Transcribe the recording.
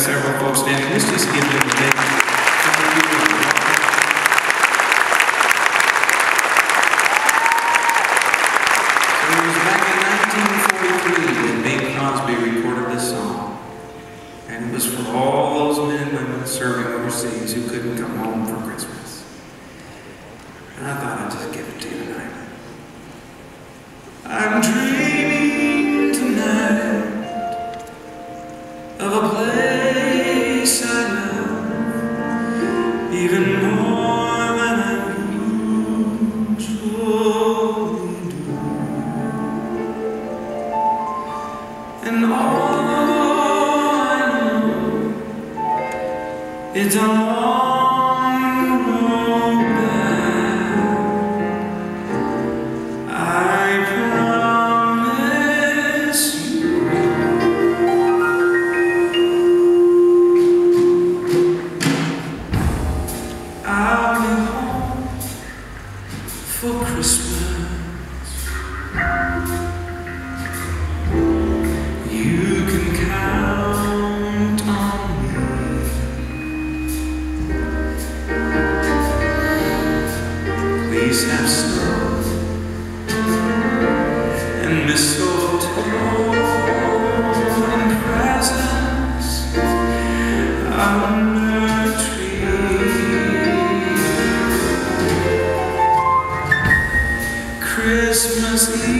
several folks standing. Let's just give them a big thank you. So it was back in 1943 that Bing Crosby recorded this song. And it was for all those men and women serving overseas who couldn't come home for Christmas. And I thought I'd just give it to you tonight. I'm dreaming tonight of a place I love even more than I usually do. And although I know it's a long road back, I promise you I'll be home for Christmas. You can count on me. Please have snow and mistletoe and presents under the tree. Christmas Eve